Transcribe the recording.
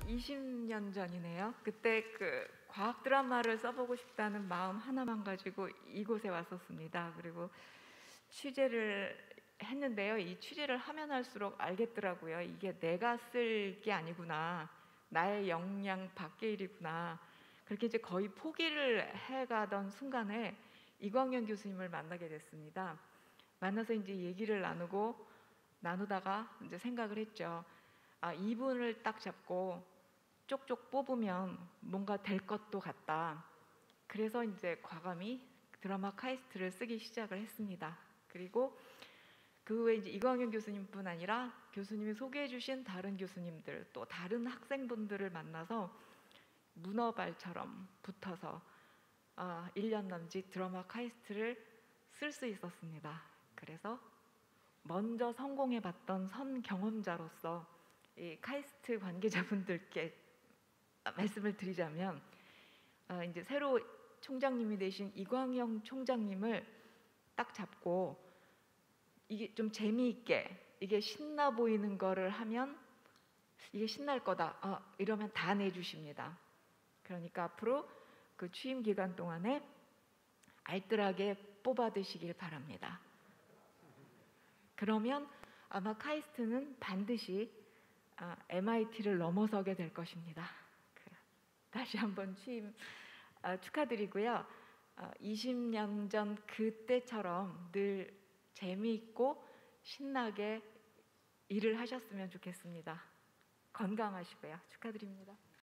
20년 전이네요. 그때 그 과학 드라마를 써보고 싶다는 마음 하나만 가지고 이곳에 왔었습니다. 그리고 취재를 했는데요. 이 취재를 하면 할수록 알겠더라고요. 이게 내가 쓸 게 아니구나. 나의 역량 밖의 일이구나. 그렇게 이제 거의 포기를 해가던 순간에 이광현 교수님을 만나게 됐습니다. 만나서 이제 얘기를 나누다가 이제 생각을 했죠. 아, 이분을 딱 잡고 쪽쪽 뽑으면 뭔가 될 것도 같다. 그래서 이제 과감히 드라마 카이스트를 쓰기 시작을 했습니다. 그리고 그 후에 이제 이광현 교수님뿐 아니라 교수님이 소개해 주신 다른 교수님들, 또 다른 학생분들을 만나서 문어발처럼 붙어서 1년 남짓 드라마 카이스트를 쓸 수 있었습니다. 그래서 먼저 성공해 봤던 선 경험자로서 이 카이스트 관계자분들께 말씀을 드리자면, 이제 새로 총장님이 되신 이광영 총장님을 딱 잡고 이게 좀 재미있게, 이게 신나 보이는 거를 하면 이게 신날 거다, 이러면 다 내주십니다. 그러니까 앞으로 그 취임 기간 동안에 알뜰하게 뽑아드시길 바랍니다. 그러면 아마 카이스트는 반드시 MIT를 넘어서게 될 것입니다. 다시 한번 취임 축하드리고요. 20년 전 그때처럼 늘 재미있고 신나게 일을 하셨으면 좋겠습니다. 건강하시고요. 축하드립니다.